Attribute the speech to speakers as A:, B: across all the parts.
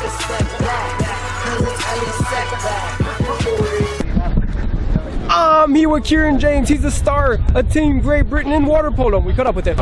A: I'm here with Kieran James. He's a star of Team Great Britain in water polo. We caught up with him.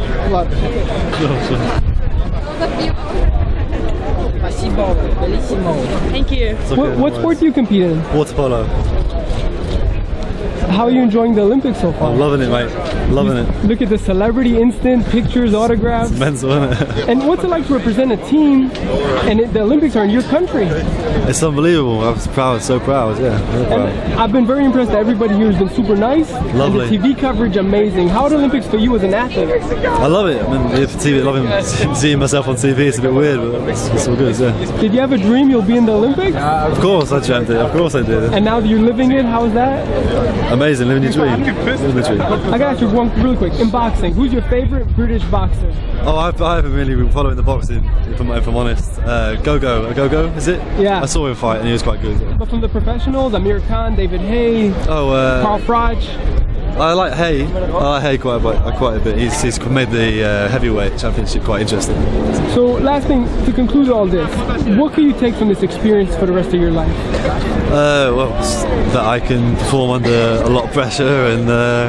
B: Thank you.
A: What sport do you compete in?
C: Water polo.
A: How are you enjoying the Olympics so far?
C: I'm loving it, mate. Loving it.
A: Look at the celebrity instant, pictures, autographs.
C: It's mental, isn't it?
A: And what's it like to represent a team and the Olympics are in your country?
C: It's unbelievable. I was proud, so proud, yeah. Really proud.
A: I've been very impressed that everybody here has been super nice.
C: Lovely.
A: And the TV coverage, amazing. How are the Olympics for you as an athlete?
C: I love it. I mean, TV, loving seeing myself on TV. It's a bit weird, but it's all good, yeah.
A: Did you have a dream you'll be in the Olympics?
C: Of course I dreamt it. Of course I did.
A: And now that you're living it, how's that?
C: Amazing, living your dream. Living the dream.
A: I gotta ask you one really quick. In boxing, who's your favorite British boxer?
C: Oh, I haven't really been following the boxing, if I'm honest. Gogo, is it?
A: Yeah.
C: I saw him fight and he was quite good.
A: But from the professionals, Amir Khan, David Haye, Carl Froch.
C: I like Haye. I like Haye quite a bit. He's made the heavyweight championship quite interesting.
A: So last thing, to conclude all this, what can you take from this experience for the rest of your life?
C: Well, that I can perform under a lot of pressure and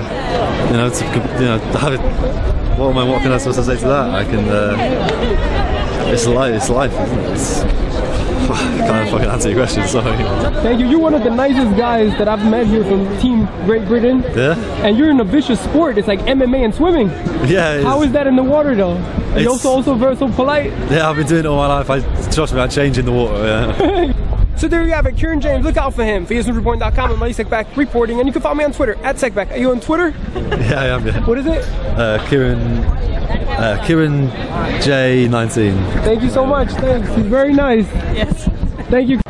C: what can I supposed to say to that? I can. It's life, isn't it? I can't fucking answer your question, sorry.
A: Thank you. You're one of the nicest guys that I've met here from Team Great Britain.
C: Yeah?
A: And you're in a vicious sport. It's like MMA and swimming.
C: Yeah.
A: How is that in the water though? You're also very so polite.
C: Yeah, I've been doing it all my life. Trust me, I change in the water, yeah.
A: So there you have it, Kieran James. Look out for him. FearlessNewsReport.com and Money Sekbak reporting. And you can follow me on Twitter, @Sekbak. Are you on Twitter?
C: Yeah, I am, yeah.
A: What is it?
C: Kieran J19.
A: Thank you so much. Thanks. He's very nice.
B: Yes.
A: Thank you.